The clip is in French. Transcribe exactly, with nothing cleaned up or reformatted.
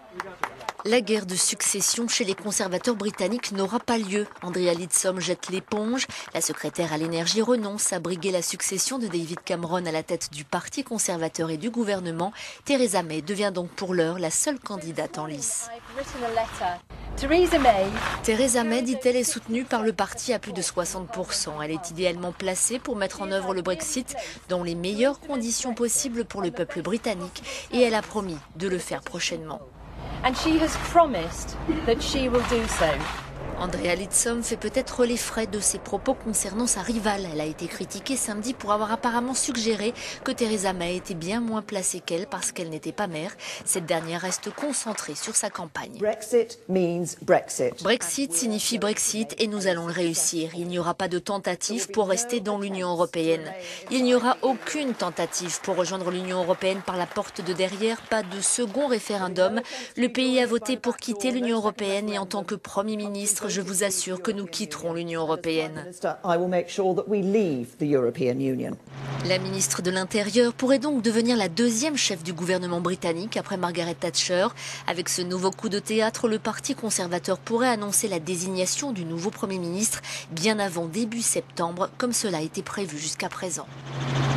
La guerre de succession chez les conservateurs britanniques n'aura pas lieu. Andrea Leadsom jette l'éponge. La secrétaire à l'énergie renonce à briguer la succession de David Cameron à la tête du Parti conservateur et du gouvernement. Theresa May devient donc pour l'heure la seule candidate en lice. Theresa May, dit-elle, est soutenue par le parti à plus de soixante pour cent. Elle est idéalement placée pour mettre en œuvre le Brexit dans les meilleures conditions possibles pour le peuple britannique et elle a promis de le faire prochainement. And she has promised that she will do so. Andrea Leadsom fait peut-être les frais de ses propos concernant sa rivale. Elle a été critiquée samedi pour avoir apparemment suggéré que Theresa May était bien moins placée qu'elle parce qu'elle n'était pas mère. Cette dernière reste concentrée sur sa campagne. Brexit means Brexit. Brexit signifie Brexit et nous allons le réussir. Il n'y aura pas de tentative pour rester dans l'Union européenne. Il n'y aura aucune tentative pour rejoindre l'Union européenne par la porte de derrière. Pas de second référendum. Le pays a voté pour quitter l'Union européenne et en tant que Premier ministre, je vous assure que nous quitterons l'Union européenne. La ministre de l'Intérieur pourrait donc devenir la deuxième chef du gouvernement britannique après Margaret Thatcher. Avec ce nouveau coup de théâtre, le Parti conservateur pourrait annoncer la désignation du nouveau Premier ministre bien avant début septembre, comme cela a été prévu jusqu'à présent.